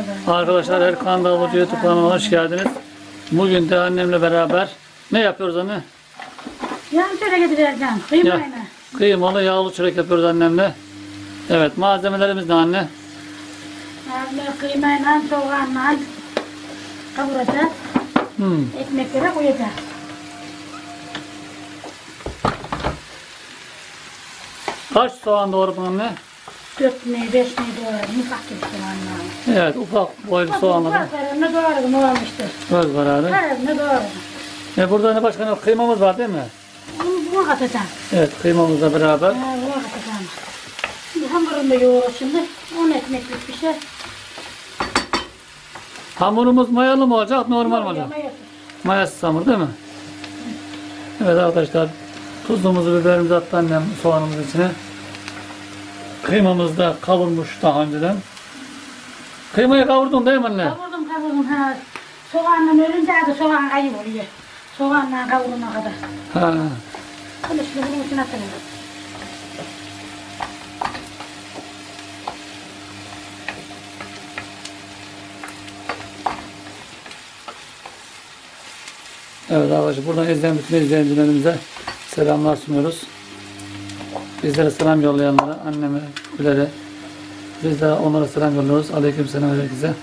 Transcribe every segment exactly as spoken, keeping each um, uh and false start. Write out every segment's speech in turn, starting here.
Arkadaşlar Erkan Davulcu YouTube kanalına hoş geldiniz. Bugün de annemle beraber ne yapıyoruz anne? Yağlı çörek edeceğim. Kıymayla. Ya, kıymalı yağlı çörek yapıyoruz annemle. Evet, malzemelerimiz ne anne? Yağlı kıymayla, soğanla kavuracağız. Hmm. Ekmeklere koyacağız. Kaç soğan doğradın anne? Dört mi, beş mi doğradım. Ufak gibi soğanla. Evet, ufak boylu soğanları. Ufak kararını doğradım, olmuştur. Göz kararı. Kararını doğradım. E burada ne başka ne? Kıymamız var değil mi? Bunu buna katacağım. Evet, kıymamızla beraber. Ha, buna katacağım. Şimdi hamurunu da yoğurur şimdi. on ekmeklik bir şey. Hamurumuz mayalı mı olacak, normal mi olacak? Mayası. Mayasız hamur değil mi? Evet arkadaşlar, tuzumuzu, biberimizi attı annem soğanımızın içine. Kıymamız da kavurmuş daha önceden. Kıymayı kavurdun değil mi anne? Kavurdum kavurdum ha. Soğanla ölünce de soğan kayboluyor. Soğanla kavuruna kadar. Ha. Öyle şimdi bunun içine atalım. Evet arkadaşlar, buradan izleyen bütün izleyicilerimize selamlar sunuyoruz. Bizlere selam yollayanlara, anneme, Güler'e, biz de onlara selam yolluyoruz. Aleyküm selam herkese.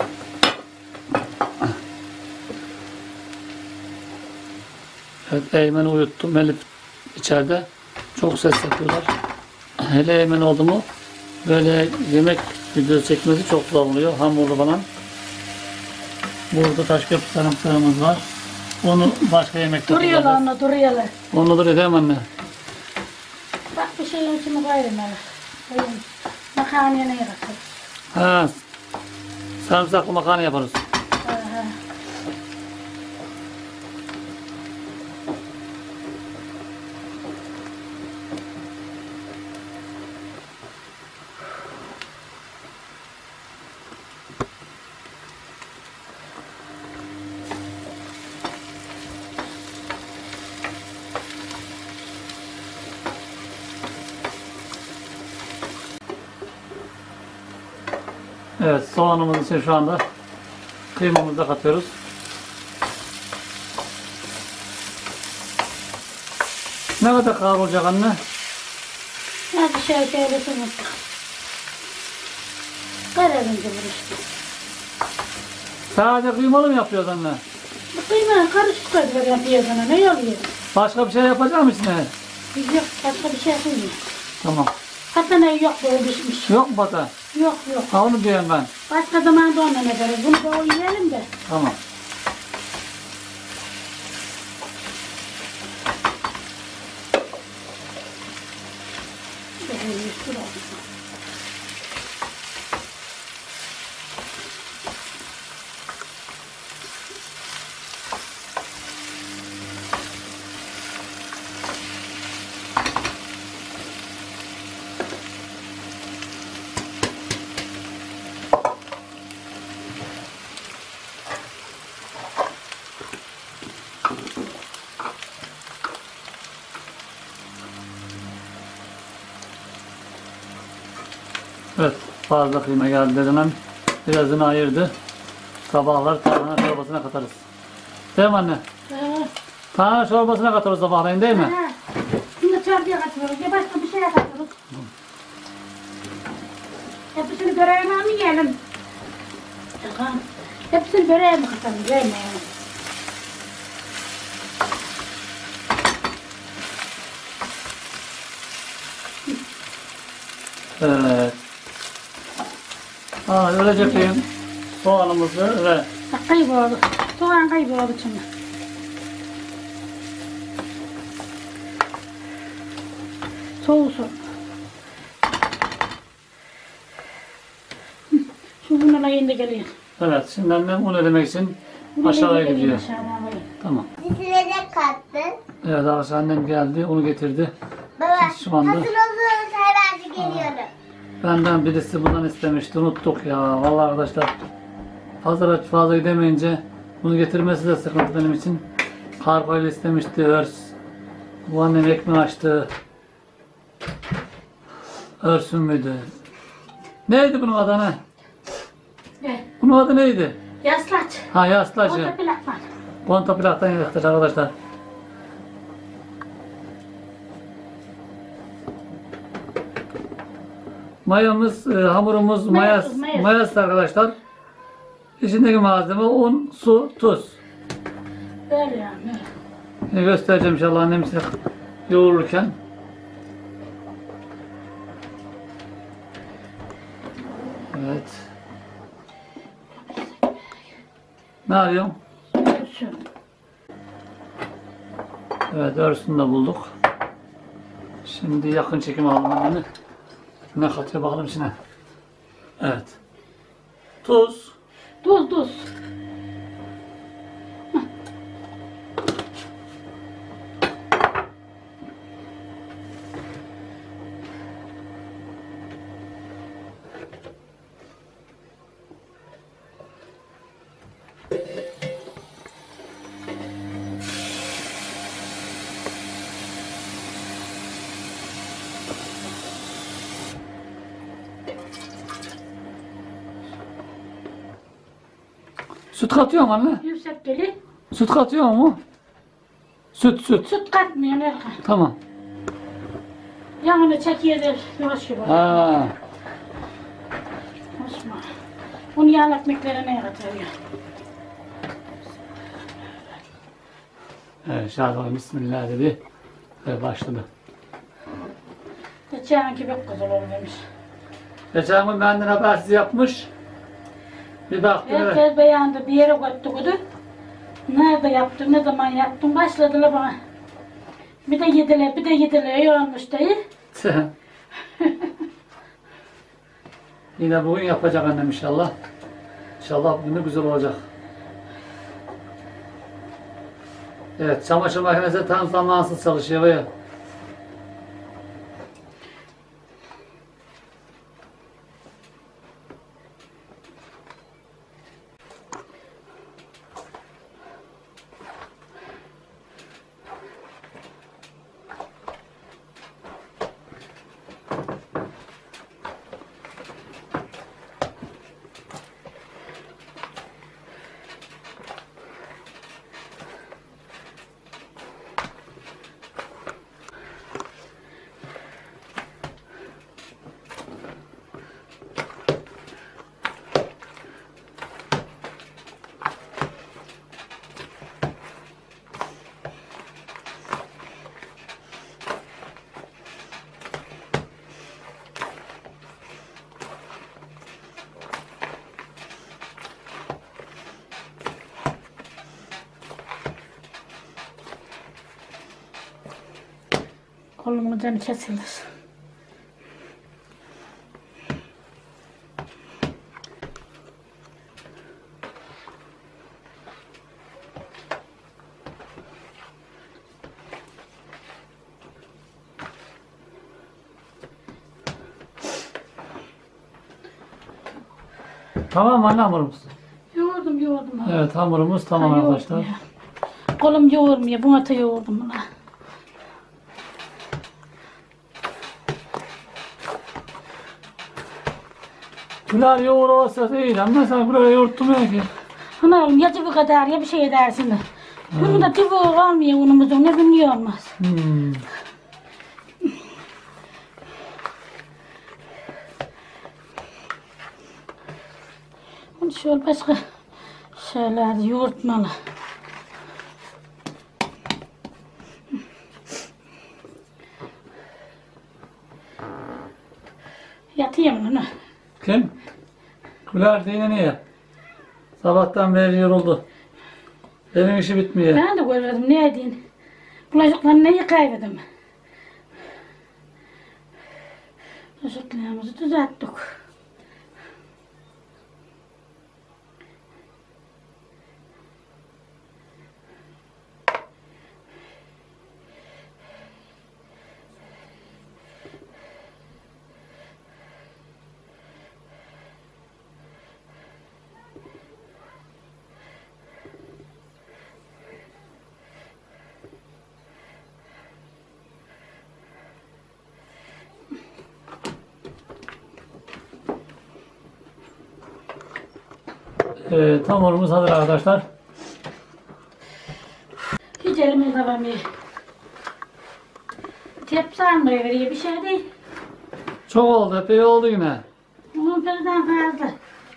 Evet, Eymen'i uyuttum. Elif içeride. Çok ses yapıyorlar. Hele Eymen oldu mu böyle yemek videosu çekmesi çok zor oluyor. Hamurlu falan. Burada Taşköprü sarımsağımız var. Onu başka yemekte Duruyorlar kullanacağız. onu duruyorlar. Onu duruyor değil mi anne? Bak bir şeyin içine koyarım ben. Koyayım. Makarnaya ne yaparsın? Ha, sarımsaklı makarna yaparız. Ha, ha. Evet, soğanımız için şu anda kıymamızı da katıyoruz. Ne kadar kavrulacak anne? Az bir şey söylesin artık. Kararınca bu işte. Sadece kıymalı mı yapıyoruz anne? Bu kıyma karışık koydular yapıyor sana. Ne oluyor? Başka bir şey yapacak mısın içine? Biz yok başka bir şey yapmıyor. Tamam. Hatta ne yok böyle pişmiş. Yok mu bata? Yok yok. Ha, onu diyorum ben. Başka zaman da onunla ne yaparız? Bunu da o yiyelim de. Tamam. Evet, fazla kıyma geldi dedem. Birazını ayırdı. Sabahlar tarhana çorbasına katarız. Değil mi anne? Ha. Tarhana çorbasına katarız sabahleyin değil mi? Ha. Şimdi çorbaya katıyoruz. Ya başka bir şeye katıyoruz. Hepsini böreğe mi yiyelim? Tamam. Hepsini böreğe mi katalım? Yemeyelim. Evet. Aa, öyle yapayım. Soğanımızı ve Bak kayboldu. Soğan kayboldu şimdi. Soğusun. Şu bununla yeni geliyor. evet, şimdi annem un ödemek için aşağıya Yeni gidiyor. aşağıdan koyayım. Tamam. Silecek kattı. Evet arkadaşlar, annem geldi, onu getirdi. Baba Biz şu anda hazır olursa hemen geliyorum. benden birisi bundan istemişti, unuttuk ya. Vallahi arkadaşlar, fazla fazla gidemeyince bunu getirmesi de sıkıntı benim için. Kargoyla istemişti, örs. Bu annem ekmeği açtı. Örsün müydü? Neydi bunun adı ne? Ne? Bunun Bunun adı neydi? Yaslaç. Ha yaslacı. Orada plak var. Kontaplaktan yaktık arkadaşlar. Mayamız, e, hamurumuz mayas, Mayasız, mayasız. mayas arkadaşlar. İçindeki malzeme un, su, tuz. Böyle yani. E, göstereceğim inşallah annem size yoğururken. Evet. Ne arıyorsun? Şu. Evet, örsünü de bulduk. Şimdi yakın çekim alalım annemi. Ne katıyor bakalım içine. Evet. Tuz. Tuz tuz. Süt katıyor mu anne? Yüksek geli. Süt katıyor mu? Süt, süt. Süt katmıyor Erkan. Tamam. Yanına çekiyordur. Yavaş gibi. Ha. Osman. Bunu yağlı ekmeklerine katıyor. Evet, Şadan Bismillah dedi ve başladı. Geçen gibi güzel olur demiş. Geçen gün benden habersiz yapmış. Bir baktım evet. Herkes beğendi. Bir yere götürdü. Nerede yaptın, ne zaman yaptın? Başladılar bana. Bir de yediler, bir de yediler. İyi olmuş değil. Yine bugün yapacak annem inşallah. İnşallah bugün de güzel olacak. Evet, çamaşır makinesi tam zamansız çalışıyor. Böyle. Kolumun canı kesilir. Tamam mı anne hamurumuz? Yoğurdum, yoğurdum. Evet, hamurumuz tamam Ha, yoğurdum arkadaşlar. ya. Kolum yoğurmuyor. Buna da yoğurdum buna. Pilav yoğur olsa değil ama sen buraya yoğurtmuyor ki. Ana oğlum ya cıvı kadar ya bir şey edersin de. Bunu da cıvı olmuyor unumuzun. Ne bilmiyor olmaz. Hmm. Bunu şöyle başka şeyler yoğurtmalı. Yatayım bunu. Kim? Kular yine niye? Sabahtan beri yoruldu. Evin işi bitmiyor. Ben de görmedim. Ne edeyim? Bulaşıkları neyi kaybettim? Bulaşıklarımızı düzelttik. Evet, hamurumuz hazır arkadaşlar. Hiç elimiz havamıyor. Tepsi almaya veriyor bir şey değil. Çok oldu, epey oldu yine. Onun birden fazla.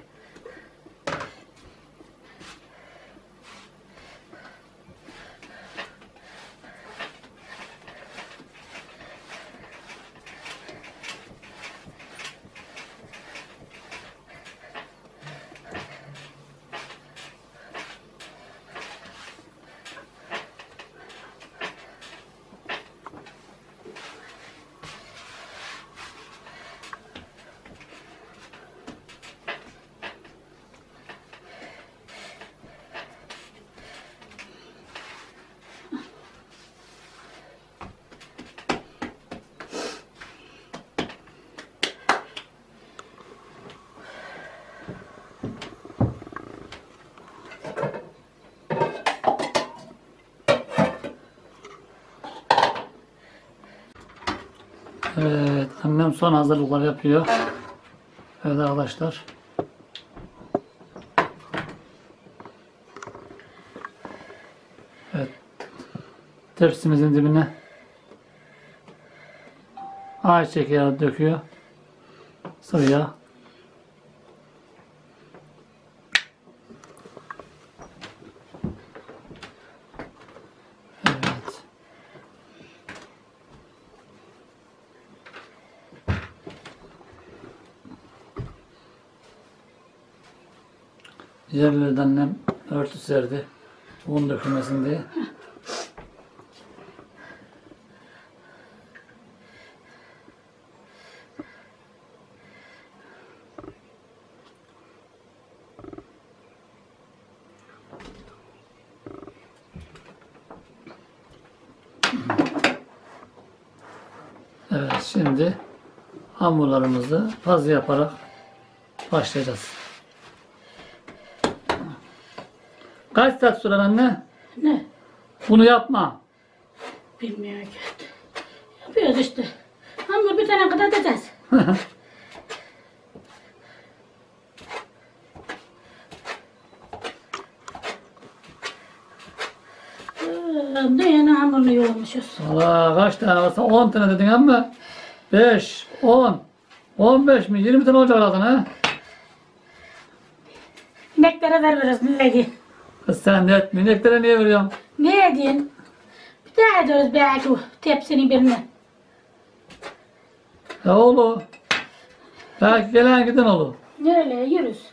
Evet, annem son hazırlıkları yapıyor. Evet arkadaşlar. Evet. Tepsimizin dibine ayçiçek yağı döküyor. Sıvı yağ. Evet. Yerlerden annem örtü serdi. Un dökülmesin diye. Evet, şimdi hamurlarımızı fazla yaparak başlayacağız. Kaç saat sürer anne? Ne? Bunu yapma. Bilmiyorum ki. Yapıyoruz işte. Ama bir tane kadar edeceğiz. Ne yeni hamurlu yoğurmuşuz. Valla kaç tane varsa on tane dedin ama beş, on, on beş mi? yirmi tane olacak herhalde ha? İneklere veririz ne diye. Kız sen ne etme. İneklere niye veriyorsun? Ne diyorsun? Bir daha ediyoruz belki o tepsinin birine. Ya oğlu. Belki gelen giden olur. Öyle yürüz.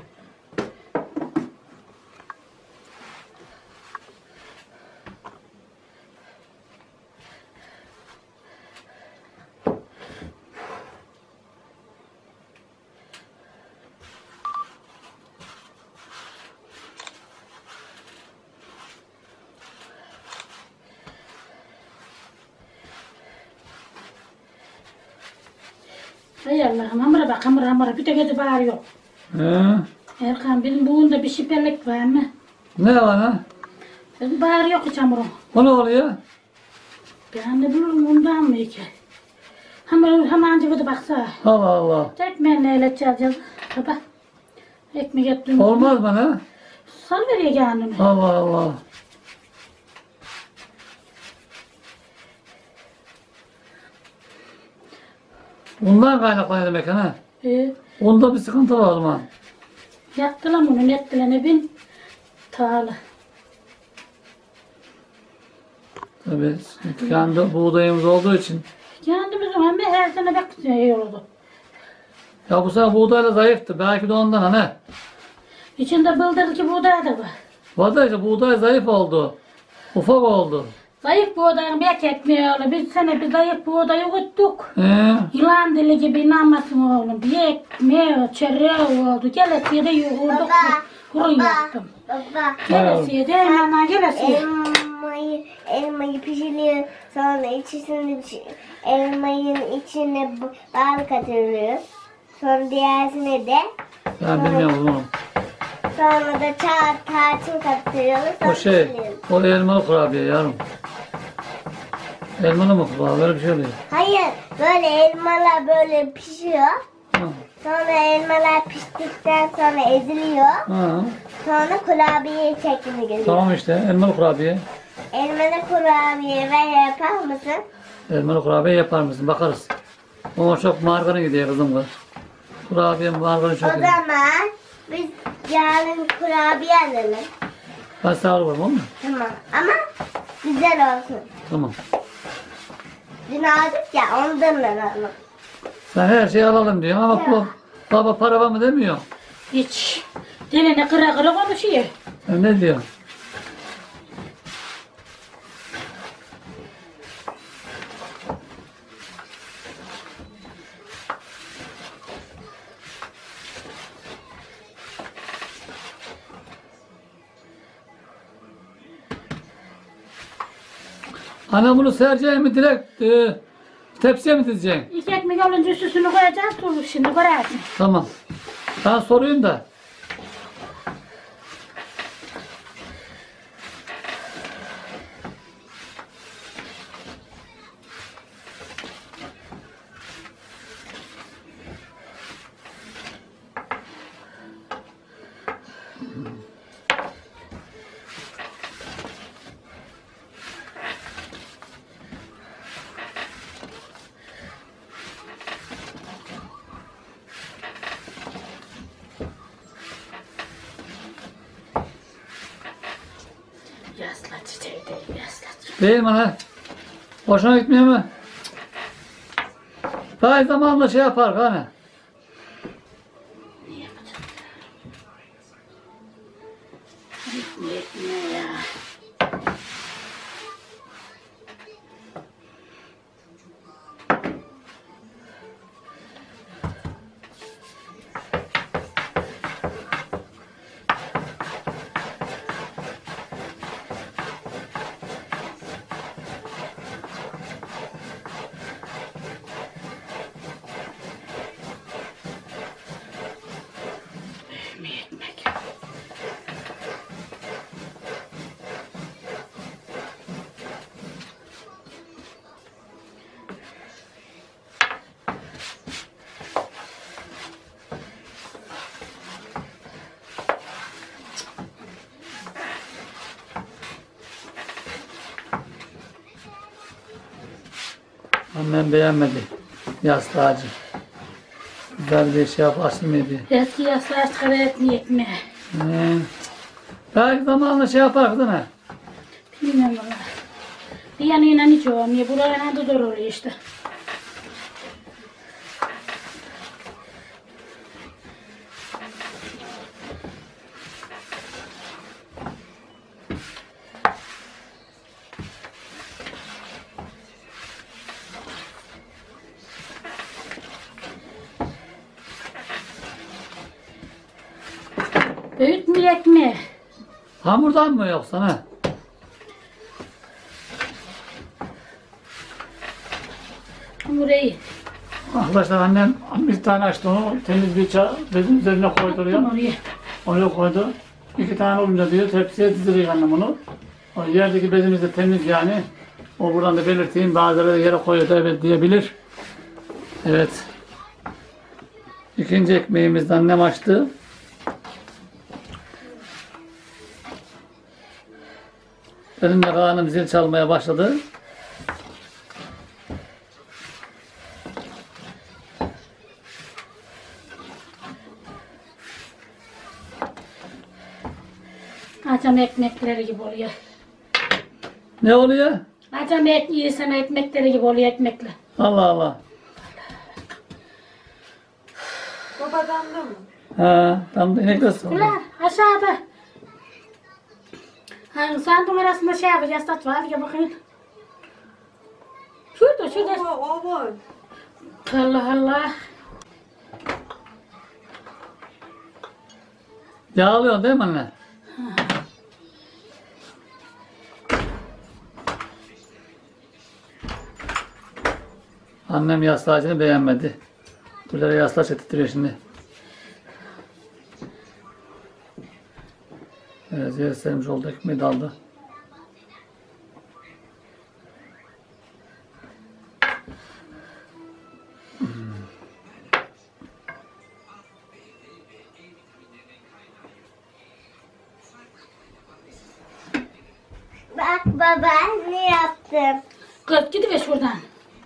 Hay Allah'ım hamura bak hamura hamura bir de gezi bağırıyor. He? Erkan benim buğunda bir şiperlik var mı? Ne var ha? Benim bağırıyor ki hamurun. O ne oluyor? Ben de bulurum bundan mı ki? Hamur hemen cıvıdı baksa. Allah Allah. Ekmeğini eğleteceğiz ya. Baba. Ekmek ettim. Olmaz bana. Sal veriyor kendini. Allah Allah. Bundan kaynaklanıyor demek ha. Ee, Onda bir sıkıntı var o zaman. yaktılar bunu nettiler ne bin. Tağlı. Tabii kendi buğdayımız olduğu için. Kendimiz ama her sene bekliyordu. Ya bu sefer buğdayla zayıftı. Belki de ondan hani. İçinde bıldırcı buğday da var. Var da işte buğday zayıf oldu. Ufak oldu. Zayıf buğdayın bek etmiyor. Bir sene bir zayıf buğdayı kuttuk. He? Yılan dili gibi inanmasın oğlum. Bir ekmeği, çöreği oldu. Gelesiye de yoğurduk. Baba, Kuru baba. yoğurdum. Baba. Gelesiye de hemen gelesiye. Elmayı, elmayı pişiriyor. Sonra içine elmayın içine bu- bal katılıyor. Sonra diğersine de Ben bilmiyorum bunu. sonra da çağ tarçın katıyoruz. O Sonra şey, pişiriyoruz. o elmalı kurabiye yarım. Elmalı mı kurabiye? Böyle bir şey oluyor. Hayır, böyle elmalar böyle pişiyor. Ha. Sonra elmalar piştikten sonra eziliyor. Ha, Sonra kurabiye şeklini geliyor. tamam işte elmalı kurabiye. Elmalı kurabiye ve yapar mısın? Elmalı kurabiye yapar mısın? Bakarız. Ama çok margarin gidiyor kızım bu. Kurabiye margarin O çok gidiyor. zaman biz yarın kurabiye alalım. Ben sağ ol mu? Tamam ama güzel olsun. Tamam. Dün aldık ya ondan alalım. Sen her şeyi alalım diyor ama baba, baba para var mı demiyor. Hiç. Dilini kıra kıra konuşuyor. Sen ne diyor? Ana bunu sereceğim mi direkt e, tepsiye mi dizeceksin? İki ekmek olunca üstüne koyacağız. Dur şimdi koyarsın. Tamam. Ben sorayım da. Yasla çiçeği değil yasla. Değil mi ana? Hoşuna gitmiyor mu? Daha zamanla şey yapar hani. Ne yapacağız? Ne etmiyor ya. Ne ekmek? Annem beğenmedi. Yaslı ağacı. Güzel bir şey yap açılmıyor diye. Eski yasla çıkara etni ekmeği. Ee, belki zamanla şey yapar kızım ha. Bilmiyorum valla. Bir yanıyla hiç olmuyor. Buralarına da zor oluyor işte. Büyütmeyecek mi? Hamurdan mı yoksa ha? Burayı. Arkadaşlar annem bir tane açtı onu temiz bir çay bezin üzerine koyduruyor. Attım oraya. Oraya koydu. İki tane olunca diyor tepsiye dizilir annem onu. O yerdeki bezimiz de temiz yani. O buradan da belirteyim. Bazıları yere koyuyor da evet diyebilir. Evet. İkinci ekmeğimiz de annem açtı. Benim de karnım zil çalmaya başladı. Acam ekmekleri gibi oluyor. Ne oluyor? Acam et yiyorsan ekmekleri gibi oluyor ekmekle. Allah Allah. Baba damla mı? Ha, tam da inek nasıl? Ulan aşağıda. Ha, sandığın arasında şey yapacağız. Tat var. Ya bakayım. Şurada şurada. O var. Allah Allah. Yağlıyorsun değil mi anne? Annem yaslı ağacını beğenmedi. Buralara yaslı çetirtiyor şimdi. Evet, yer sermiş oldu. Ekmeği de aldı. Bak baba ne yaptım. Kız gidiver şuradan.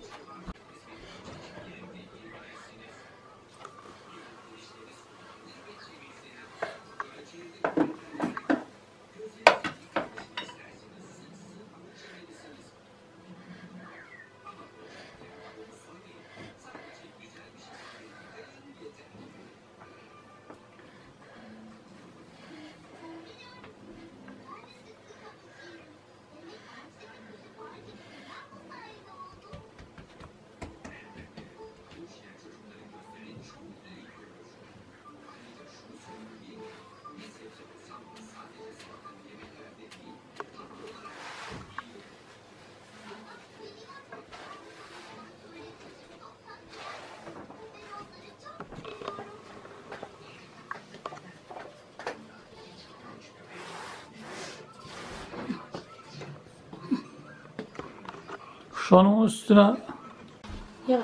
Şunun üstüne Yavaş.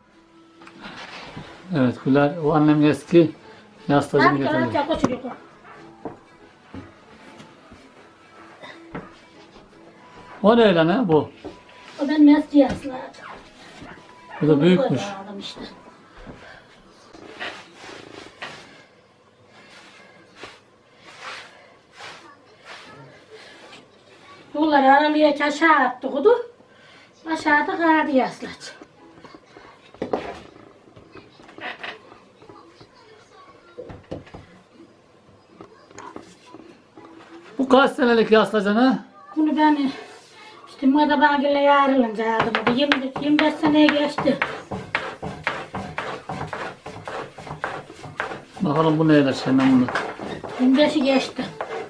evet Güler o annemin eski yastığını Rahat getirdi. rahat yap o çocuk o. O ne lan ha bu? O ben mesleği yazlar. Bu da büyükmüş. Aldım işte. Bunları aralıya aşağı attı kudu. Aşağıda kaldı yaslaç. Bu kaç senelik yaslacan ha? Bunu ben işte Madabagil'le ayrılınca aldım. O da yirmi, yirmi beş seneye geçti. Bakalım bu neyle şeyden bunu. yirmi beşi geçti.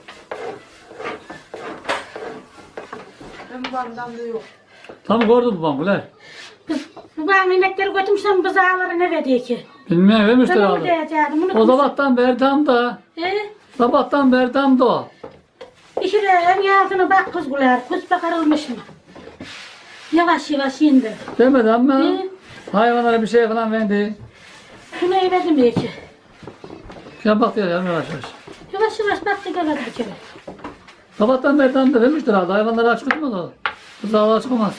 Ben babamdan da yok. Tam gördün babam Güler. Kız, bu ben inekleri götürmüşsem bızağları ne verdi ki? Bilmiyorum vermiştir Ben onu abi. diyeceğim. O sabahtan beri tam da. He? Sabahtan beri tam da o. İşirelim altına bak kız güler. Kuz bakarılmış mı? Yavaş yavaş indi. Demedi ama He? hayvanlara bir şey falan verdi. Şunu eyledim iyi ki. Ya bak diyor yavaş yavaş. Yavaş yavaş baktı geldi bir kere. Sabahtan beri tam da vermiştir abi. Hayvanları aç tutmaz o. Buzağlar çıkamaz.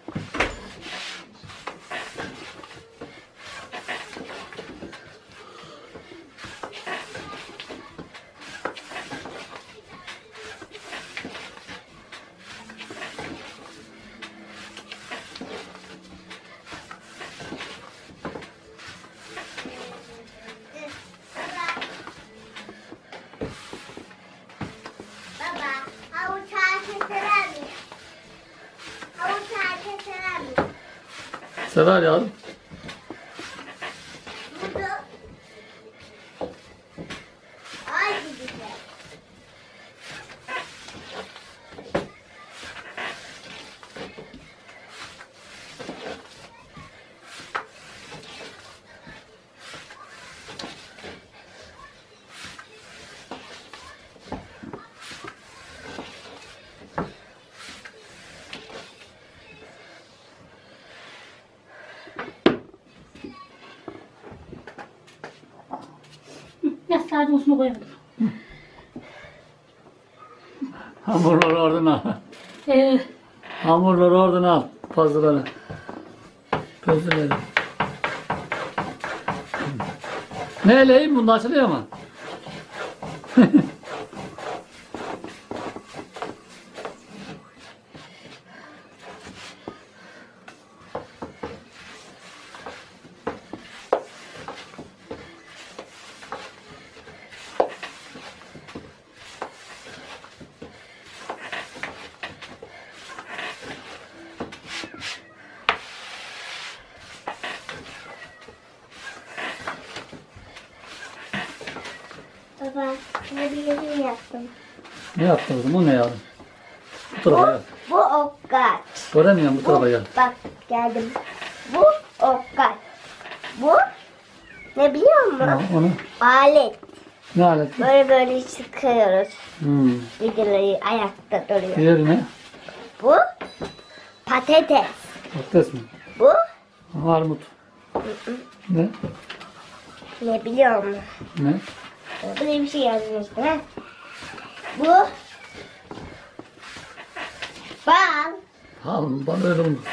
Baba havuç ağacı sever mi? Havuç ağacı sever mi? Sever yavrum. Budu. Ay güzel. Yaz sağcı usunu koyamadım. Hamurları oradan al. Ee, Hamurları oradan al. Pazıları. Pözleri. Ne eleyim bunda açılıyor mu? Baba ne bileyim yaptım. Ne yaptın kızım? O ne yavrum? Bu tarafa gel. Bu okkaç. Göremiyorum bu tarafa Bu, gel. bak geldim. Bu okkaç. Bu ne biliyor musun? Ha, onu. Alet. Ne alet? Böyle böyle sıkıyoruz. Hmm. Vidaları ayakta duruyor. Diğeri ne? Bu patates. Patates mi? Bu Armut. Ne? ne biliyor musun? Ne? Böyle bir şey yazmıştım ha. Bu Bal. Al bana öyle oldu.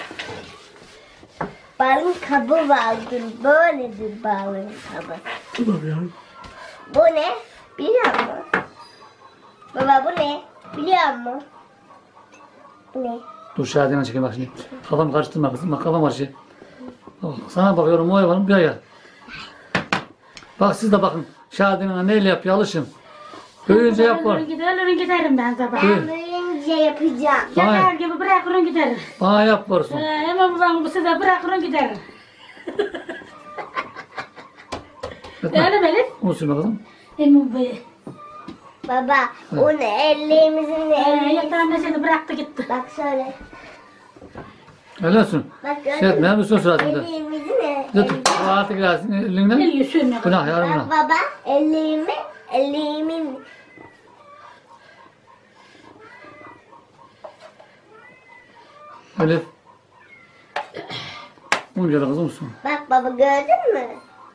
Balın kabı vardır. Böyledir balın kabı. Dur bakayım. Bu ne? Biliyor musun? Baba bu ne? Biliyor musun? Bu ne? Dur Şadiye'ne çekeyim bak şimdi. Kafamı karıştırma kızım. Bak kafam karışıyor. Bak, sana bakıyorum o hayvanın bir ayağı. Bak siz de bakın. Şadiye'ne neyle yapıyor alışın. Büyüyünce yap var. Ölürüm gider, ölürüm giderim ben sabah. Ben büyüyünce yapacağım. Yakar gibi bırakırım giderim. Bana yap varsın. Ee, hemen babam bu size bırakırım giderim. Öyle mi Elif? Onu sürme kızım. Emin Bey. Baba o ne? Ellerimizin Ee, elleri. yatağında seni bıraktı gitti. Bak şöyle. Öyle olsun. Bak Şey gördün mü? etme müslüm suratında. Ellerimizin el- Dur artık gelsin elinden. El yüzüğüne. Günah yarım Bak günah. baba ellerimi ellerimin Elif. Bunu gel kızım olsun. bak baba gördün mü?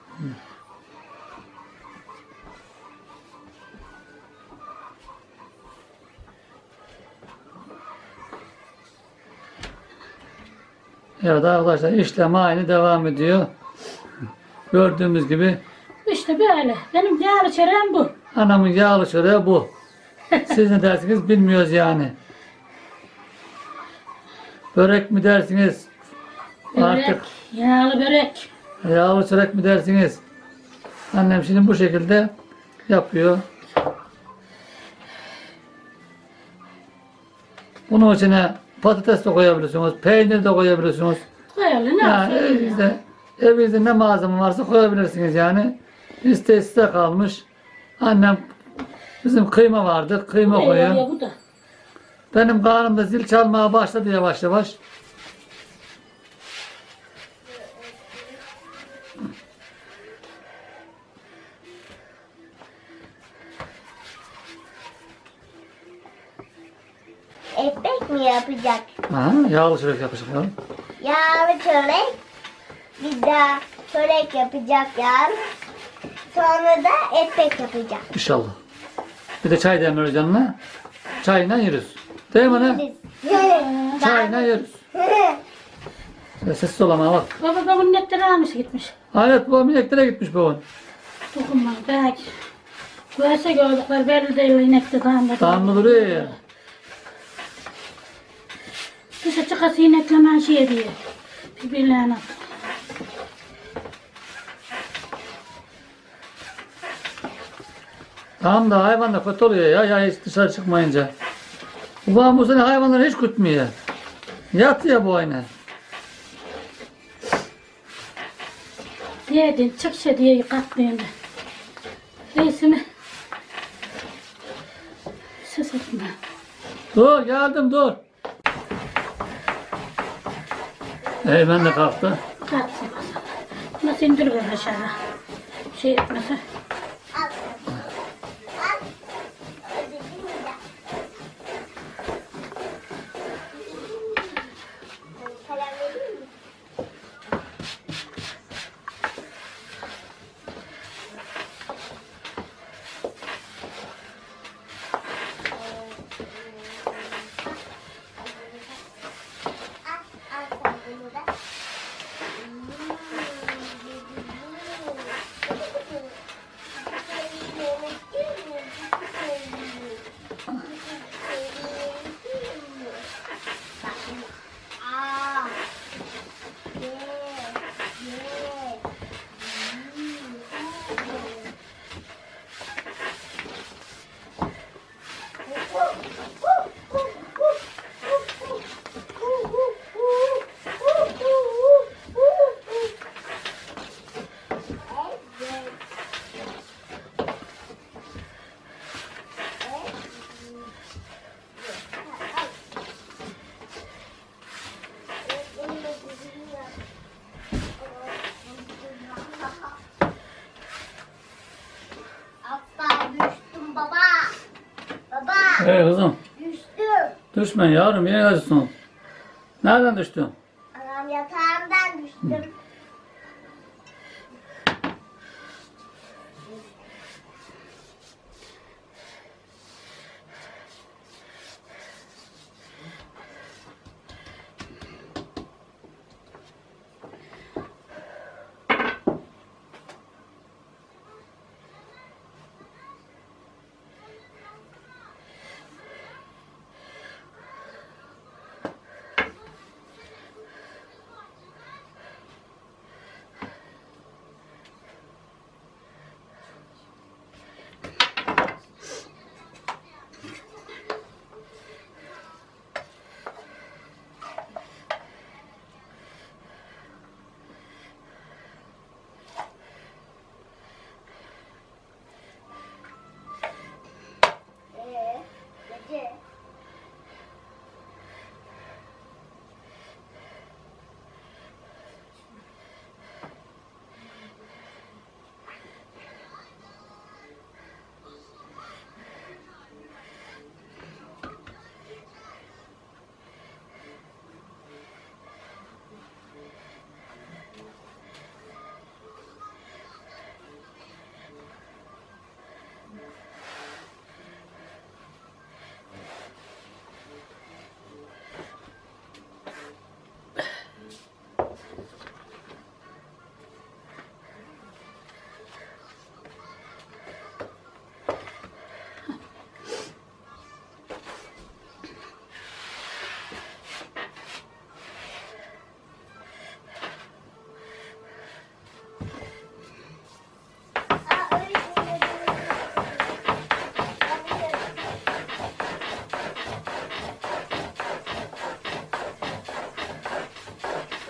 Evet arkadaşlar işlem aynı devam ediyor. Gördüğümüz gibi İşte böyle. Benim yağlı çöreğim bu. anamın yağlı çöreği bu. Siz ne dersiniz bilmiyoruz yani. Börek mi dersiniz? Börek. Artık Yağlı börek. yağlı çörek mi dersiniz? Annem şimdi bu şekilde yapıyor. Bunun içine patates de koyabilirsiniz, peynir de koyabilirsiniz. Böyle ne Yani yapayım ya? evinizde, evinizde ne malzeme varsa koyabilirsiniz yani. İste size kalmış. Annem bizim kıyma vardı, kıyma Ne koyuyor. oluyor bu da? Benim karnımda zil çalmaya başladı yavaş yavaş. Ekmek mi yapacak? Aha, yağlı çörek yapacağım. Yağlı çörek. Bir daha çörek yapacak yarın. Sonra da ekmek yapacak. İnşallah. Bir de çay demliyoruz yanına. Çayla yeriz. Değil mi anne? Biz- Çayla yeriz. Şöyle sessiz ol ama bak. Baba babamın netleri almış gitmiş. Hayret bu ineklere gitmiş bu. Dokunma belki. Görse gördükler belli değil inekte damla. Damla duruyor ya. Dışa çıkası ineklemen şey diye. Birbirlerine. Tamam da hayvan da kötü oluyor ya, ya hiç dışarı çıkmayınca. Babam bu sene hayvanları hiç gütmüyor. Yatıyor bu aynen. Diyedin çık şey diye kalktığında. Reisimi. Ses etme. Dur geldim dur. Ey ben de kalktı. Kalksın basalım. Nasıl indiriver aşağı. Şey etmese. Al. Al. Ödedim mi de? Kalem vereyim mi? Al, al sen bunu da. Aa. Ye. Ye. Hatta düştüm baba. Baba Hey kızım. düştüm. Düşme yavrum yine acısın. Nereden düştün? Anam yatağımdan düştüm.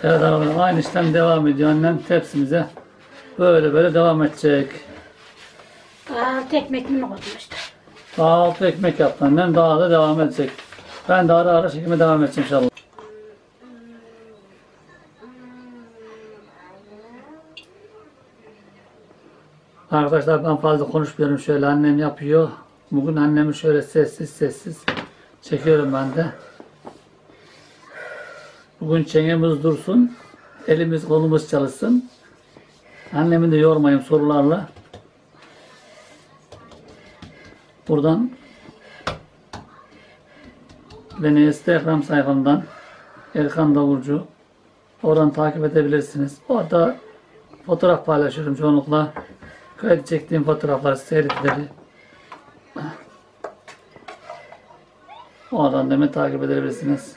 Evet arkadaşlar aynı işlem devam ediyor. Annem tepsimize böyle böyle devam edecek. Altı ekmek mi koydum işte. Daha altı ekmek yaptı annem. Daha da devam edecek. Ben de ara ara çekime devam edeceğim inşallah. Arkadaşlar ben fazla konuşmuyorum. Şöyle annem yapıyor. Bugün annemi şöyle sessiz sessiz çekiyorum ben de. Bugün çenemiz dursun. Elimiz kolumuz çalışsın. Annemi de yormayayım sorularla. Buradan beni Instagram sayfamdan Erkan Davulcu oradan takip edebilirsiniz. Orada fotoğraf paylaşıyorum çoğunlukla. Kayıt çektiğim fotoğraflar, seyretleri. Oradan da beni takip edebilirsiniz.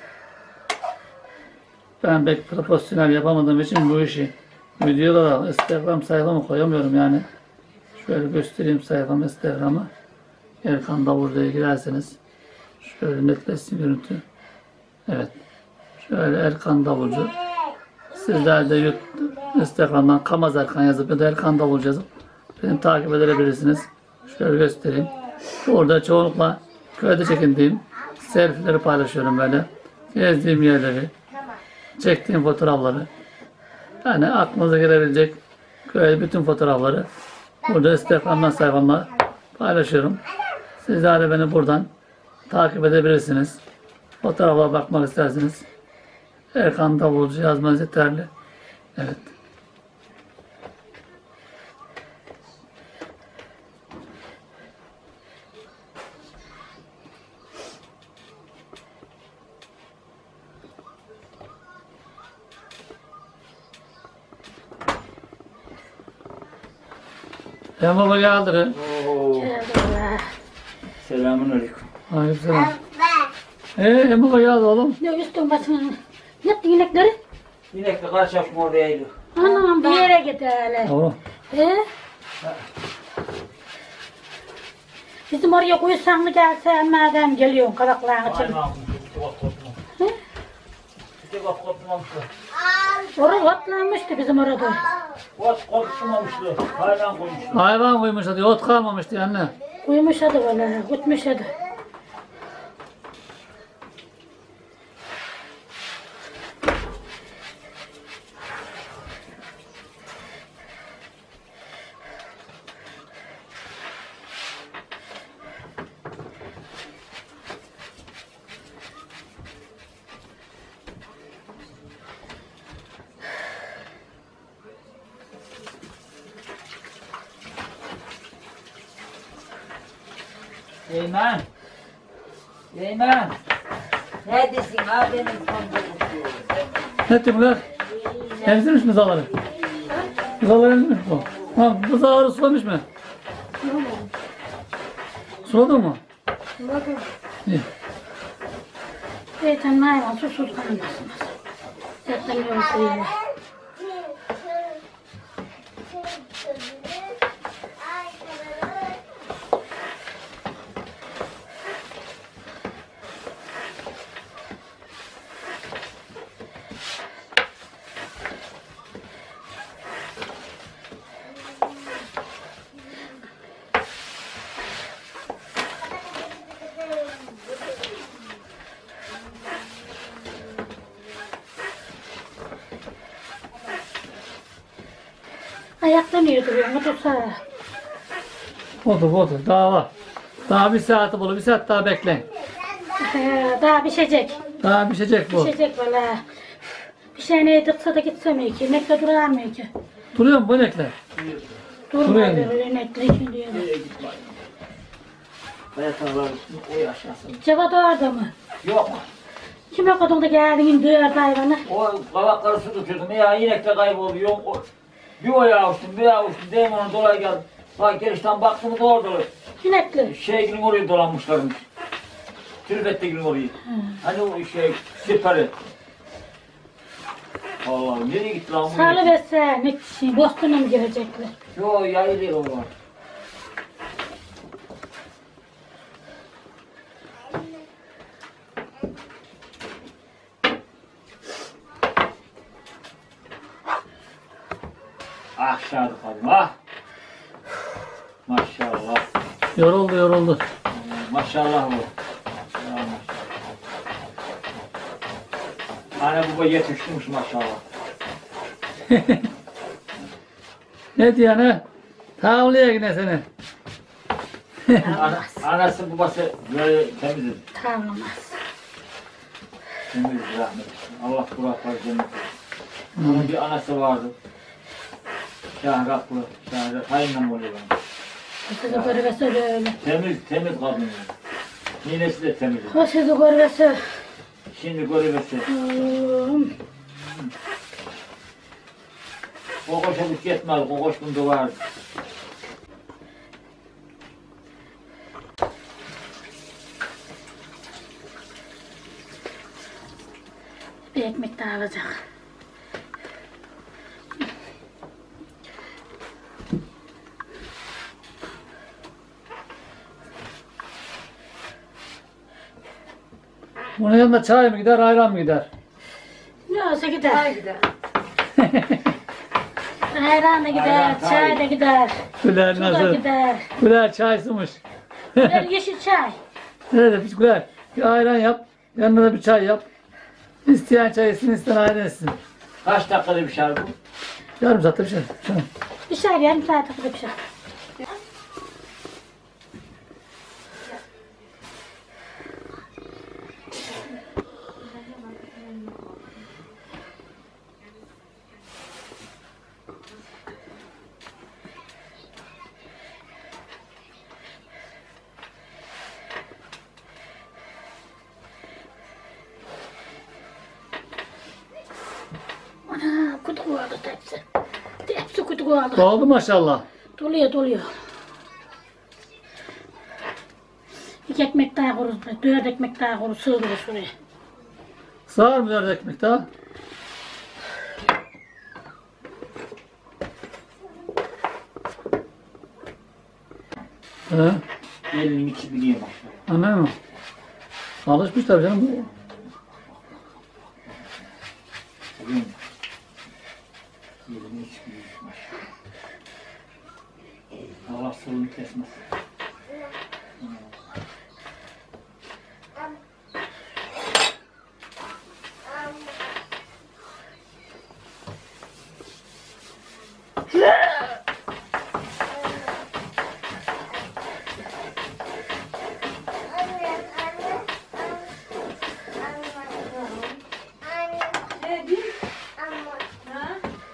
Ben pek profesyonel yapamadığım için bu işi videolara Instagram sayfamı koyamıyorum yani. Şöyle göstereyim sayfamı, Instagram'ı. Erkan Davulcu'ya girerseniz şöyle netleşsin görüntü. Evet. Şöyle Erkan Davulcu. Sizler de YouTube, Instagram'dan Kamaz Erkan yazıp ya da Erkan Davulcu yazıp beni takip edebilirsiniz. Şöyle göstereyim. Orada çoğunlukla köyde çekindiğim selfie'leri paylaşıyorum böyle. Gezdiğim yerleri, çektiğim fotoğrafları. Yani aklınıza gelebilecek köy bütün fotoğrafları burada Instagram'dan sayfamda paylaşıyorum. Sizler de beni buradan takip edebilirsiniz. Fotoğrafa bakmak isterseniz Erkan Davulcu yazmanız yeterli. Evet. Ya baba geldi. Oo. Allah. Selamun aleyküm. Aleykümselam. Eee ya baba geldi oğlum. Ne üstün başına. Ne yaptın inekleri? İnekle karşılaşma oradaydı. Anam bir yere gidelim. Oğlum. He? Bizim oraya koysan mı gelsen madem geliyorsun kabaklarını için. Hayvan küçük ot kopmam. He? Küçük ot kopmamıştı. Orada otlanmıştı bizim orada. Ot kopmamıştı. Hayvan koymuştu. Hayvan koymuş hadi ot kalmamıştı anne. Uyumuşadı valla, gitmişadı. Eymen. Eymen. Neredesin ha benim kandırmışım. Ne etti bunlar? Emzirmiş mi zaları? Zaları emzirmiş bu. Ha, bu zaları sulamış mı? Suladın mı? Bakın. İyi. Zaten hayvan susuz kalmasın. Zaten yoksa yine. Ayakta niye duruyor? Otursa. Otur otur daha var. Daha bir saati bulu bir saat daha bekleyin. He, daha pişecek. Daha pişecek bu. Pişecek valla. Bir şey ne yedirse de gitsemiyor ki. İnek de duramıyor ki. Duruyor mu bu inekler? Durmuyor Duruyor. böyle inekle şimdi ya. Bayatağlar üstünde oy aşağısında. Cevat orada mı? Yok. Kime kadın da geldin duyar hayvanı. O kavakları su tutuyordum. Ya inek de kayboldu. Yok. O, bir o yağıştım, bir yağıştım. Deyim ona dolay geldi. Bak gelişten baktım da orada. İnekli. Şey gibi oraya dolanmışlarmış. Türbette gibi orayı. Hani o şey siperi. Allah nereye gitti lan bu? Salı verse ne şey, Boston'a mı girecekler? Yo yayılıyor oralar. aşağıda kaldım. Ah! Maşallah. Yoruldu yoruldu. Maşallah bu. Ya maşallah. Anne baba yetiştirmiş maşallah. Ne diyor ne? Tavlaya yine seni. Ana, anası babası böyle temizdir. Tavlamaz. Temiz rahmet. Allah kuraklar cennet. Onun bir anası vardı. Şahraklı. Şahrak. Kayınlam oluyor benim. Sizi görvesi öyle. Temiz, temiz kadın yani. Ninesi de temiz. O sizi görvesi. Şimdi görevesi. Oğlum. Kokoşa güç yetmez. Kokoş bunda vardı. Bir ekmek daha alacak. Bunun yanında çay mı gider, ayran mı gider? Ne olsa gider. Ay gider. Ayran da gider, Ayran, çay çay. da gider, Güler su da nasıl? gider. Güler çaysımış. Gider yeşil çay. Nerede bir Güler? Bir ayran yap, yanına da bir çay yap. İsteyen çay içsin, isteyen ayran içsin. Kaç dakikada bir şarkı bu? Yarım saatte bir şey. Şunu. Bir şey yarım saat kadar bir şey. Ana kutu aldı tepsi. Tepsi kutu aldı. Oldu maşallah. Doluyor doluyor. İki ekmek daha kuruz, dört ekmek daha kuruz, sığdırır şuraya. Sağır mı dört ekmek daha? He, Elinin içi biliyor maşallah. anladın mı? Alışmış tabii canım. Biliyor musun? Elinin içi biliyor maşallah. Allah sorunu kesmez. Ne bir? Ha?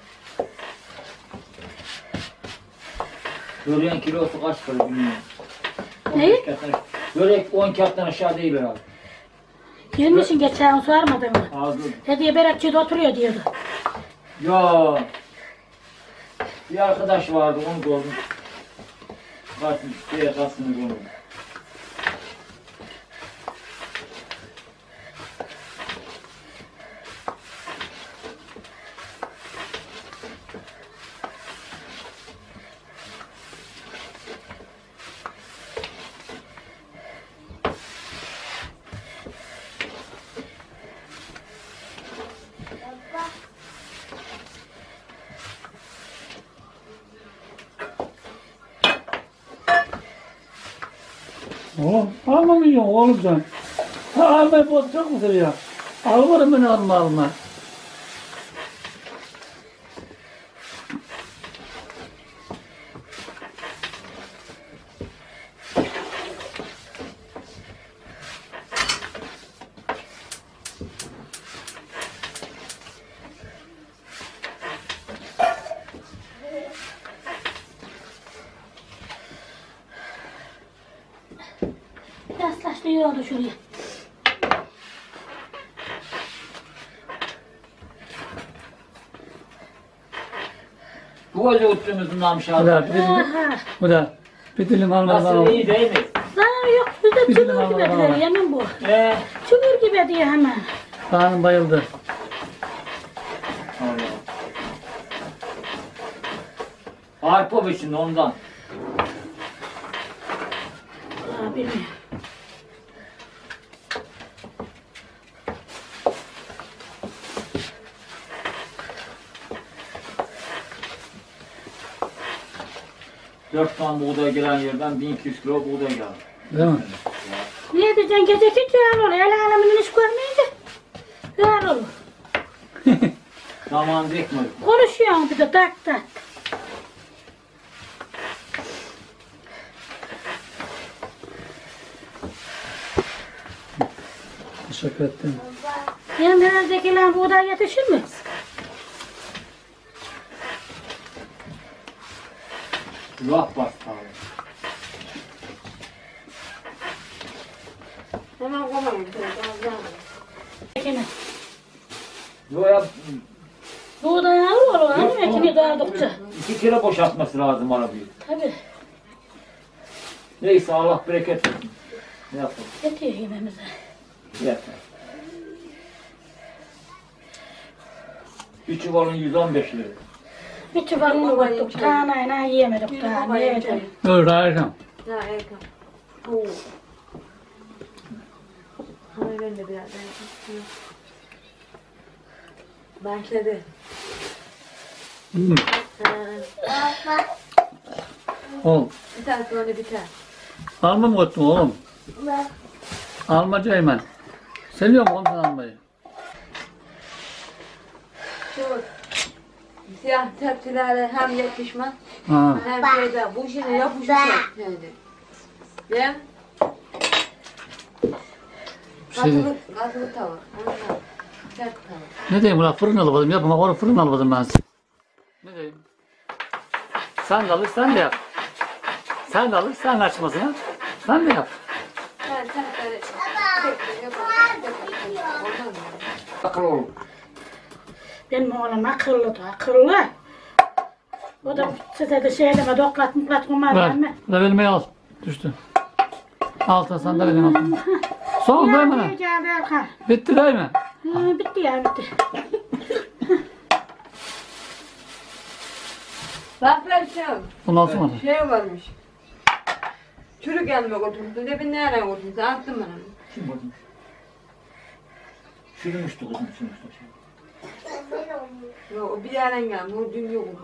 Böreğin kilosu kaç para bilmiyorum. Ne? Börek on kağıttan aşağı değil herhalde. Gelmişsin geçen sormadın mı? Ağzı. Hediye Beratçı'da oturuyor diyordu. Ya bir arkadaş vardı onu gördüm. Kaçmış diye kasını gördüm. Oğlum alma mı yiyorsun oğlum sen? Ha, almayı bozacak mı seni ya? Almadım beni alma alma. Yaslaş diyordu şuraya. Bu öyle uçtuğumuzun namış Bu da abi. bir dilim, Aha. bu da bir dilim alma Nasıl alma. iyi değil mi? Zarar yok. Bizde Bir çukur dilim gibi alma, diyor. alma. Yemin bu. Ee, Çukur gibi diyor hemen. Karnım bayıldı. Allah. Arpa biçin ondan. Aa, bilmiyorum. Dört ton buğday gelen yerden bin iki yüz kilo buğday geldi. Değil mi? Niye diyeceksin geceki cahil olur. El alemin iş görmeyince cahil olur. Zamanında ekmedik. Konuşuyorsun bir de tak tak. Teşekkür ettim. Benim herhaldekiler buğday yetişir mi? Laf bastı abi. Hemen koymayın. Ekine. Böyle Buğday alır olur. Hani ekini dağıldıkça. iki kere boşaltması lazım arabayı. Tabii. Neyse Allah bereket versin. Ne yapalım? Yetiyor yemeğimize. Yeter. Bir çuvalın yüz on beş lira. Bir çuvalını koyduk. Tanayla yiyemedik daha. Ne yedim? Dur Erkan. Ya Erkan. Oo. Hayır ben de biraz. Başladı. Hmm. Ha, Oğlum. bir tane sonra biter. Alma mı koydun oğlum? Bak. Almacı Eymen. Seviyor musun sen almayı? Şu siyah tepsilerle hem yapışma Ha. hem şeyde bu şimdi yapışacak. Yani. Değil mi? Şey, Katılık, katılık tava. Ondan. Sert tava. ne diyeyim ulan fırın alıvadım. Yapma onu fırın alıvadım ben size. Ne diyeyim? Sen de alır sen de yap. Sen de alır sen açmasını. Sen de yap. Sen sen böyle tek tek yapalım. Ondan mı? Akıl olun. Benim oğlum akıllı da akıllı. O da size de şey deme doklat muklat kumar Ver. verme. Ver elime al. Düştü. Altına sen de benim altına. Son değil mi Ya lan? niye geldi Erkan? Bitti değil mi? Ha, bitti ya bitti. Bak ben şey, Bundan sonra. şey varmış. Çürük elime götürdüm. De bir nereye götürdüm? Attım ben onu. Kim bozmuş? Çürümüştü kızım çürümüştü. Yok o bir yerden geldi. O dün yok.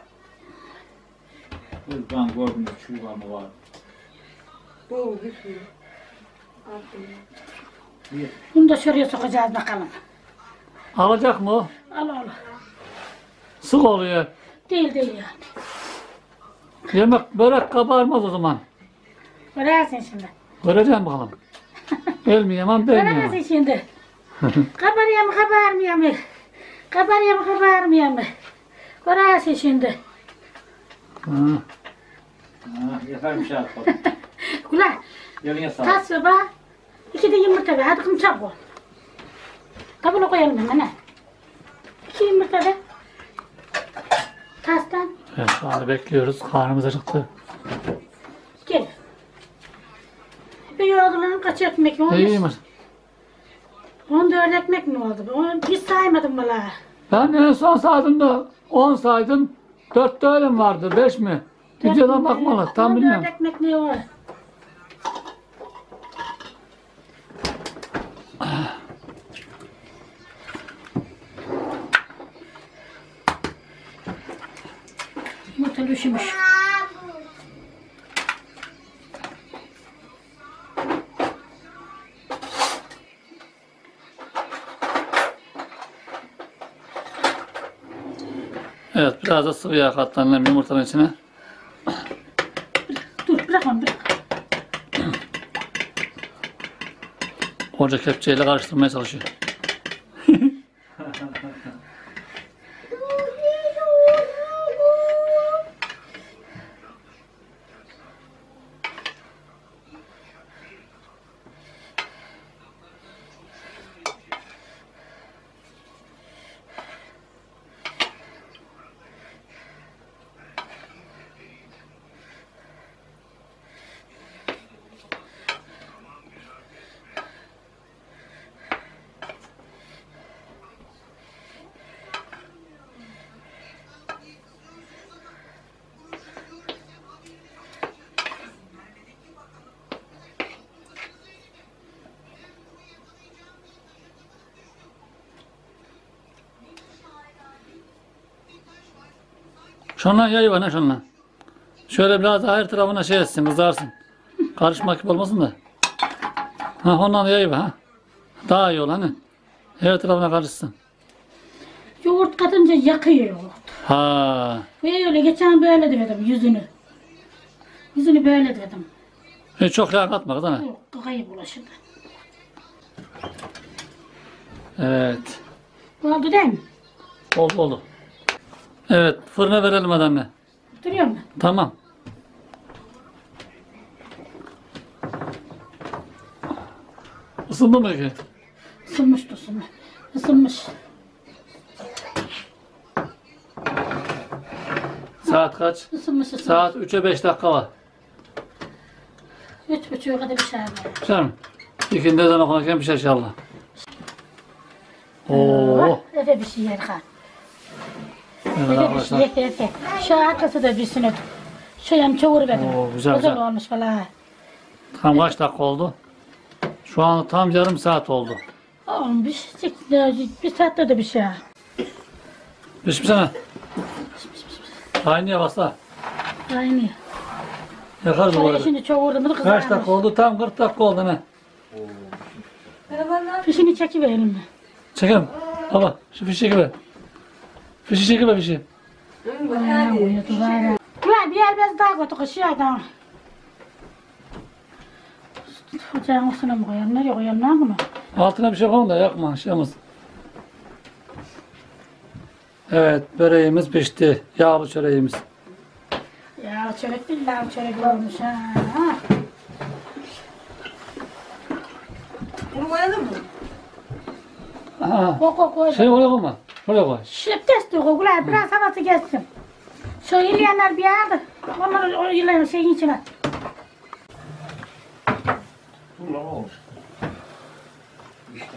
Kız ben gördüm de çürüğü mı var? Doğru bir sürü. Attım. Bir. Bunu da şuraya sokacağız bakalım. Alacak mı o? Al al. Sık oluyor. Değil değil yani. Yemek börek kabarmaz o zaman. Görersin şimdi. Göreceğim bakalım. El mi yemem ben mi Görersin yemem? şimdi. Kabarıyor mu kabarmıyor mu? Kabarıyor mu kabarmıyor mu? Görersin şimdi. Ha. Ha, yeter bir şey atmadım. Ulan Eline sağlık. tas ve bak. İki de yumurta ver. Hadi kım çabuk. Kabına koyalım hemen ha. İki yumurta ver. Tastan. Evet, şu anda bekliyoruz. Karnımız acıktı. Gel. Bir yoğurduların kaç ekmek mi olmuş? İyi mi? On dört ekmek mi oldu? On, hiç saymadım valla. Ben en son saydım on saydım. dört öyle mi vardı? beş mi? Videodan bakmalı. Tam On dört bilmiyorum. ekmek ne var? Yumurta üşümüş. Evet, biraz da sıvı yağ katlanalım yumurtanın içine. Dur bırak onu bırak. Koca kepçeyle karıştırmaya çalışıyor. Şundan yayı var ne şundan? Şu Şöyle biraz daha her tarafına şey etsin, kızarsın. Karışmak gibi olmasın da. Ha ondan da iyi be ha. Daha iyi ol hani. Her tarafına karışsın. Yoğurt katınca yakıyor yoğurt. Ha. Böyle geçen böyle dedim yüzünü. Yüzünü böyle dedim. E, çok yağ katma kız ana. Yok, kayıp bulaşırdı. Evet. Oldu değil mi? Oldu oldu. Evet fırına verelim hadi anne. Duruyor mu? Tamam. Isındı mı ki? Isınmış da ısınmış. Isınmış. Saat kaç? Isınmış ısınmış. Saat üçe beş dakika var. Üç buçuğa kadar bir şey var. Pişer mi? İkindi ezan okunurken pişer inşallah. Oo. Efe bir şey yer ha. Evet Efe bir şey arkadaşlar. yer Efe. Şu arkası da bir sinet. Şu yan çoğur benim. Oo, güzel, güzel. güzel. olmuş falan. Tam kaç dakika oldu? Şu an tam yarım saat oldu. Olmuş. Bir saatte de bir şey. Pişmişsene. Kaynıyor basta. Aynı. Yakarız bu Şöyle arada. şimdi çoğurdu mu da kızarmış. Kaç dakika oldu? Tam kırk dakika oldu ne? Fişini çekiverelim mi? Çekelim. Baba şu fişi çekiver. Fişi çekiver fişi. Uyudu var. Ulan bir yer bez daha koyduk aşağıdan. Ocağın üstüne mi koyalım? Nereye koyalım lan bunu? Altına bir şey koyalım da yakma şey olmasın. Evet böreğimiz pişti. Yağlı çöreğimiz. Ya çörek billahi çörek olmuş ha. Bunu koyalım mı? Aha. Koy koy koy. Şey oraya koyma. Oraya koy. Şıp testi koy. Ulan biraz havası geçsin. Şu yiyenler bir yerde. Onları o yiyen şeyin içine at. Ulan olmuş. İşte.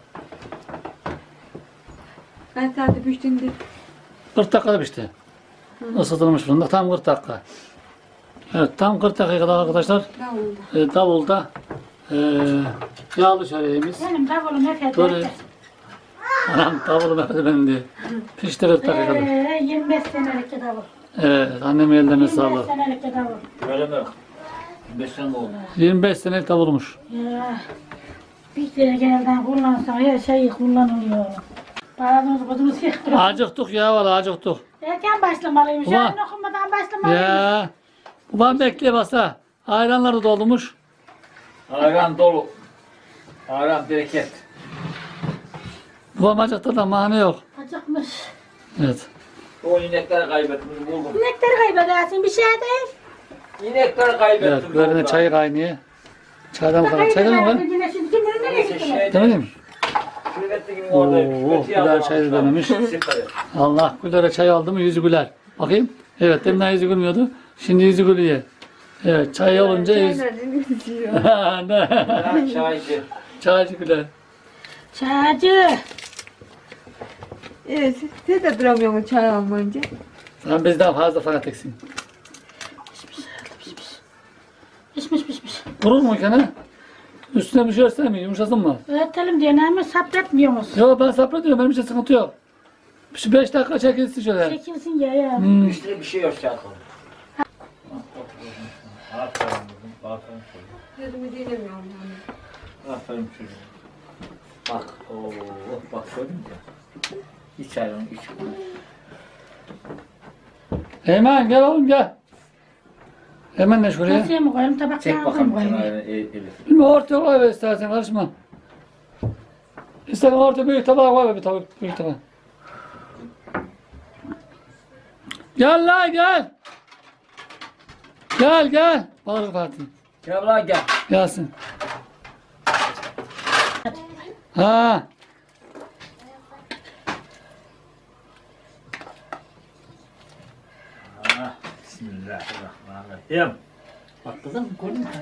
Ben saati piştiğinde. kırk dakikada pişti. Isıtılmış fırında tam kırk dakika. Evet tam kırk dakikada arkadaşlar Davulda. e, davulda e, yağlı çöreğimiz. Benim davulum hep Böyle hep. anam davulum efendim benim diye. Pişti kırk dakikada. Eee yirmi beş senelik de davul. Evet annem ellerine yirmi beş sağlık. senelik de davul. Öyle mi? Beş sene oldu. yirmi beş senelik davulmuş. Ya bir kere gelden kullansan her şey kullanılıyor. Bazımız kodumuz yıktırıyor. Acıktık ya valla acıktık. Erken başlamalıymış. Ulan. Yarın okumadan başlamalıymış. Ya. Ulan bekle basa. Ayranlar da dolmuş. Ayran dolu. Ayran bereket. Ulan acıktı da mani yok. Acıkmış. Evet. O inekleri kaybetmiş buldum. İnekleri kaybedersin bir şey değil. İnekleri kaybettim. Evet böyle çay kaynıyor. Çaydan mı kaynıyor? Çaydan mı kaynıyor? Yine şimdi kim bilir nereye Neyse gittiler? şey Demedim mi? Şirketli gibi Oo, oradaymış. güler çay da dememiş. Allah Güler'e çay aldı mı yüzü güler. Bakayım. Evet deminden yüzü gülmüyordu. Şimdi yüzü gülüyor. Evet çay olunca yüz... Ne? Çaycı. Çaycı güler. Çaycı. Evet, siz de duramıyorsunuz çay almayınca. Sen bizden fazla fanatiksin. Pişmiş pişmiş. Vurur mu gene? Üstüne bir şey örsen mi? Yumuşasın mı? Öğretelim diye ne sabretmiyoruz. Yok ben sabrediyorum. Benim için sıkıntı yok. Şu beş dakika çekilsin şöyle. Çekilsin ya ya. Hmm. Üstüne bir şey yok çakalım. Aferin kızım. Aferin çocuğum. Sözümü dinlemiyorum yani. Aferin çocuğum. Bak. Oo, bak gördün mü? İç ayranı iç. Hemen gel oğlum gel. Hemen ne şuraya? Kasaya mı koyalım Çek tabaklara bakalım mı koyalım? ayranı Elif. Bilmiyorum ortaya koy ver istersen karışma. İstersen ortaya büyük tabağa koy ver bir tabak büyük tabağa. Gel lan gel. Gel gel. Bağır Fatih. Gel lan gel. Gelsin. Ha. Ah, Bismillahirrahmanirrahim. Bak kızım koydun mu?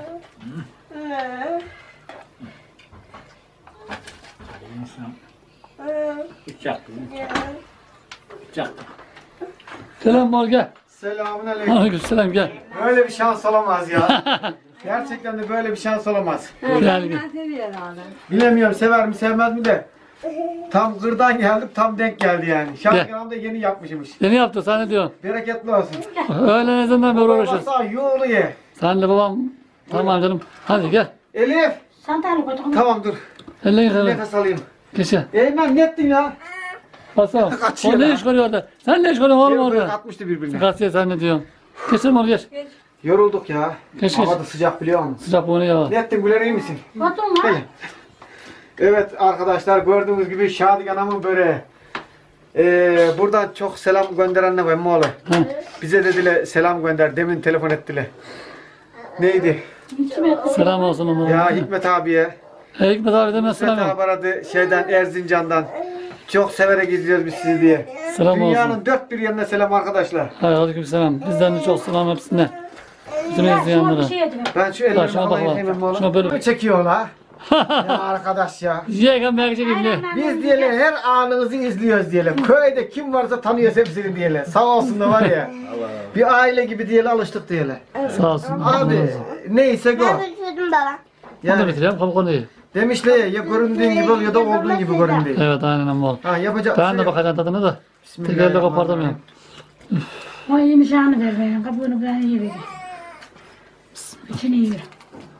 Bıçak kızım. Bıçak. Selam var gel. Selamünaleyküm. Aleykümselam gel. Böyle bir şans olamaz ya. Gerçekten de böyle bir şans olamaz. Gel gel. Ben seviyorum abi. Bilemiyorum sever mi sevmez mi de. Tam kırdan geldik, tam denk geldi yani. Şarkıram da yeni yapmışmış. Yeni yaptı, sen ne diyorsun? Bereketli olsun. Öğlen ezanından beri uğraşıyoruz. Basa yoğunu ye. Sen de babam, tamam canım. Hadi gel. Elif. Sandalye koydum. Tamam dur. Elini yıkayalım. Nefes alayım. Geçe. Eymen ne ettin ya? Basam. Kaçıyor O ne lan. iş görüyor orada? Sen ne iş görüyorsun oğlum Böyle orada? atmıştı birbirine. Kasiye sen ne diyorsun? Geçelim onu geç. Yorulduk ya. Geç, geç. Hava da sıcak biliyor musun? Sıcak bunu ya. Ne ettin Güler, iyi misin? Koydum lan. Gel. Evet arkadaşlar, gördüğünüz gibi Şadiye anamın böreği. Ee, buradan çok selam gönderenler var Emmoğlu. Bize dediler selam gönder. Demin telefon ettiler. Neydi? Selam olsun ona. Ya Hikmet abiye. Hey, Hikmet abi deme Hikmet selam abi yok. aradı şeyden, Erzincan'dan. Çok severek izliyoruz biz sizi diye. Selam Dünyanın olsun. dört bir yerine selam arkadaşlar. Hayır, aleyküm selam. Bizden de çok selam hepsine. Bütün Ya şuna bir izleyenlere. şey yedim. Ben şu Bak, ellerimi şuna bak falan bak. yıkayayım Emmoğlu. Şuna böyle- Ne çekiyorlar? Ya arkadaş ya. Yiyeceğim ben çekeyim ne? Biz diyelim her anınızı izliyoruz diyelim. Köyde kim varsa tanıyoruz hepsini diyelim. Sağ olsun da var ya. Bir aile gibi diyelim, alıştık diyelim. Sağ olsun. Abi neyse o. Ben bitirdim baba. Onu da Yani bitireyim. Kabuk onu iyi. demişler ya, ya göründüğün gibi ol ya da olduğun gibi görün diye. Evet aynen ama ol. Ha yapacak Ben bir de şey yok. bakacağım tadına da. Tekerle kopartamıyorum. O yumuşağını ver benim. Kabuğunu ben iyi vereyim. İçini iyi ver.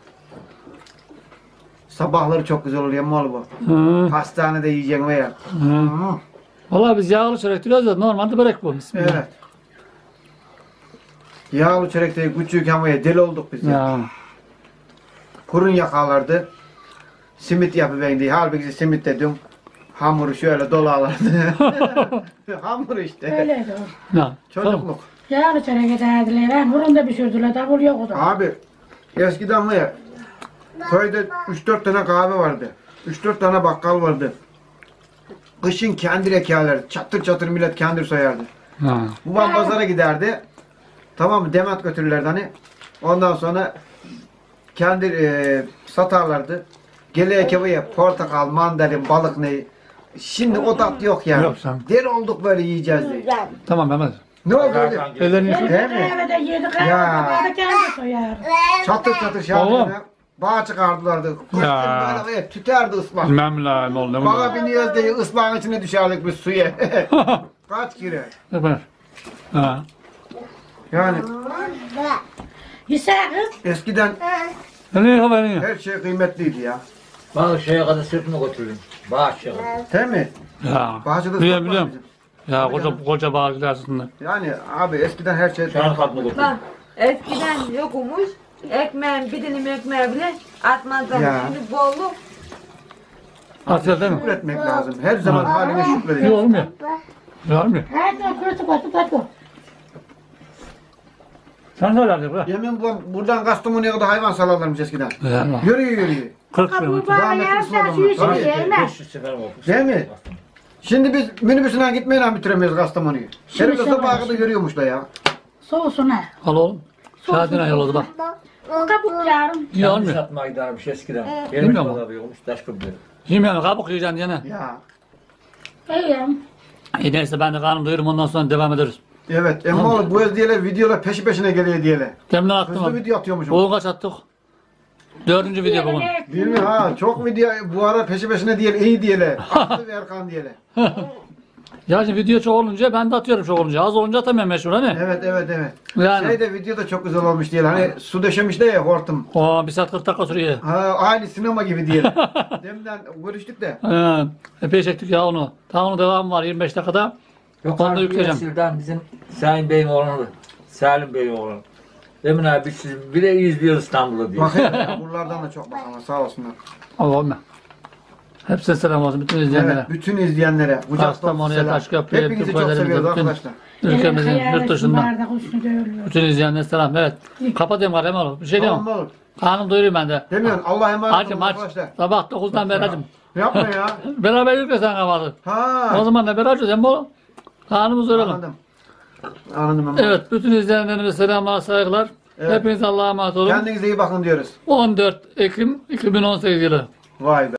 Sabahları çok güzel oluyor mal bu. Hı. Hastanede yiyeceksin veya. Hı. Vallahi biz yağlı çörek diyoruz ya, normalde börek bu. Bismillah. Evet. Yağlı çörekte küçükken veya deli olduk biz ya. Ya. Kurun yakalardı. Simit yapıverin diye. Halbuki simit dedim. Hamuru şöyle dolalardı. Hamur işte. Öyleydi o. Ya. Tamam. Çocukluk. Yağlı çörek ederdiler. Ben fırında pişirdiler. Davul yok o da. Abi eskiden var ya, köyde üç dört tane kahve vardı. üç dört tane bakkal vardı. Kışın kendir ekerlerdi. Çatır çatır millet kendir soyardı. Ya. Babam pazara giderdi. Tamam mı? Demet götürürlerdi hani. Ondan sonra kendir e, satarlardı. Gele ekebeye portakal, mandalin, balık ne. Şimdi o tat yok yani. Yok sen. Deli olduk böyle yiyeceğiz diye. Tamam Mehmet. Ne oldu öyle? Ellerini yıkayın. Değil mi? Kahvede yedik. Ya. Kahvede kendi soyar. Çatır çatır Oğlum. şahane. Bağ çıkardılardı. Kışın Ya. böyle böyle tüterdi ıslah. Bilmem la oğlum ne Bağa bu? biniyoruz diye ıslahın içine düşerdik biz suya. Kaç kere. Yapar. Ha. Yani Hisse kız. eskiden Elini yıka elini yıka. her şey kıymetliydi ya. Bazı şeye kadar sırtını götürdüm. Bahçeye kadar. Değil mi? Ya. Bahçede Biliyorum ıslak var biliyorum. Ya koca koca bağcılar aslında. bizim. Yani abi eskiden her şey... Şanı kapını götürdüm. Bak eskiden yokmuş. Ekmeğin bir dilim ekmeği bile atmazlar. Ya. Şimdi bolluk. Asya değil mi? Şükretmek lazım. Her zaman Ha. haline Yok şükredin. olmuyor. Yok olmuyor. Hadi kurtu kurtu kurtu. Sen ne öyle bırak. Yemin bu, buradan Kastamonu'ya kadar hayvan salarlarmış eskiden. Ya. Yürüyor yürüyor. kırk Kabuğu kilometre. bana Rahmetli yarısı Osman'ım şu var. işi Tabii. yerler. beş yüz sefer olmuş. Değil mi? Şimdi biz minibüsünden gitmeyle bitiremiyoruz Kastamonu'yu. Şimdi Herhalde sen sabaha bak. kadar yürüyormuşlar ya. Soğusun ha. Al oğlum. Şahadine yolladı bak. Kabuk yarım. İyi Yanlış olmuyor. satmaya gidermiş eskiden. Benim Bilmiyorum. pazarı yokmuş. Taş köprüleri. Yemeğini kabuk yiyeceksin yine. Ya. İyiyim. İyi neyse ben de karnım doyurum ondan sonra devam ederiz. Evet. Ama oğlum bu diyeler videolar peşi peşine geliyor diyeler. Demden attım Hızlı abi. video atıyormuşum. Bugün kaç attık? Dördüncü video bugün. Değil mi ha? Çok video bu ara peşi peşine diyeler. İyi diyeler. Attı ve Erkan diyeler. Ya şimdi video çok olunca ben de atıyorum çok olunca. Az olunca atamıyorum meşhur hani. Evet evet evet. Yani. Şey de video da çok güzel olmuş diyeler. Hani su döşemişler ya hortum. O bir saat kırk dakika sürüyor. Ha, aynı sinema gibi diyelim. Demden görüştük de. Ee, epey çektik ya onu. Daha onun devamı var yirmi beş dakikada. Yok Onu da abi yükleyeceğim. nesilden bizim Sayın Bey'in oğlanı. Salim Bey'in oğlanı. Emin abi siz bile izliyor İstanbul'u diyor. Bakın ya, buralardan da çok bak ama sağ olsunlar. Allah'ım. Hepsine selam olsun bütün izleyenlere. Evet, bütün izleyenlere kucak dolusu Kastamonu'ya, selam. Taşköprü'ye, Hepinizi bütün çok seviyoruz bütün- arkadaşlar. Ülkemizin, yurt dışından. Bardak üstüne dövülüyor. Bütün izleyenlere selam. Evet. Kapatıyorum kalem oğlum. Bir şey Tamam diyemem. mı? Karnım doyuruyor ben de. Demiyorsun Allah'a emanet Acım olun aç. arkadaşlar. Sabah dokuzdan beri acım. Yapma ya. Beraber yüklesen kahvaltı. O Ha. zaman ne beraber açıyoruz. Hem bu karnımız doyuralım. Anladım. Anladım ama. Evet. Bütün izleyenlerime selamlar, saygılar. Evet. Hepiniz Allah'a emanet olun. Kendinize iyi bakın diyoruz. on dört Ekim iki bin on sekiz yılı. Vay be.